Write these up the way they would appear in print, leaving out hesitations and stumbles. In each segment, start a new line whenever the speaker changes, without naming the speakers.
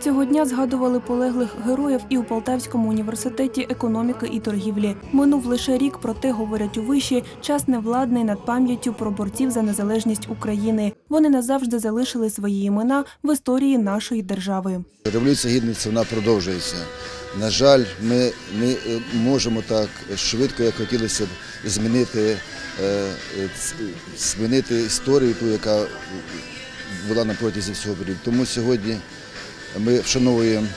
Цього дня згадували полеглих героїв і у Полтавському університеті економіки і торгівлі. Минув лише рік, проте, говорять у виші, час невладний над пам'яттю про борців за незалежність України. Вони назавжди залишили свої імена в історії нашої держави.
Революція Гідності, вона продовжується. На жаль, ми не можемо так швидко, як хотілося б, змінити історію, ту, яка була на протязі всього періоду. Тому сьогодні ми вшановуємо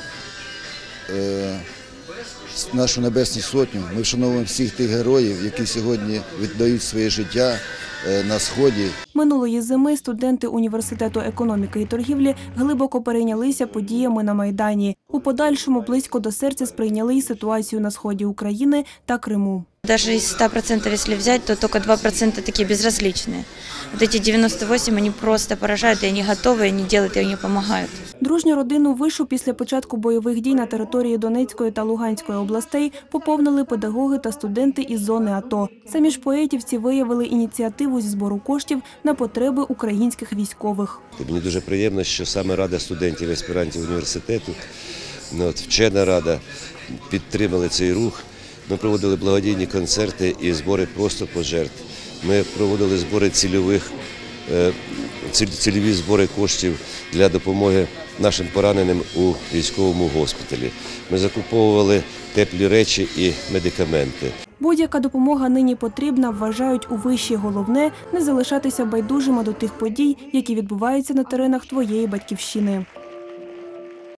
нашу Небесну Сотню, ми вшановуємо всіх тих героїв, які сьогодні віддають своє життя на Сході.
Минулої зими студенти університету економіки і торгівлі глибоко перейнялися подіями на Майдані. У подальшому близько до серця сприйняли й ситуацію на сході України та Криму.
Даже из 100%, если взять, то только 2% такие безразличные. Вот эти 98, они просто поражают, и они готовы, и они делают, и они помогают.
Дружню родину вишу після початку бойових дій на території Донецької та Луганської областей поповнили педагоги та студенти із зони АТО. Самі ж поетівці виявили ініціативу зі збору коштів на потреби українських військових.
Мені дуже приємно, що саме Рада студентів і аспірантів університету, вчена рада підтримали цей рух. Ми проводили благодійні концерти і збори просто пожертв. Ми проводили збори цільові збори коштів для допомоги нашим пораненим у військовому госпіталі. Ми закуповували теплі речі і медикаменти.
Будь-яка допомога нині потрібна, вважають у виші. Головне – не залишатися байдужими до тих подій, які відбуваються на теренах твоєї батьківщини.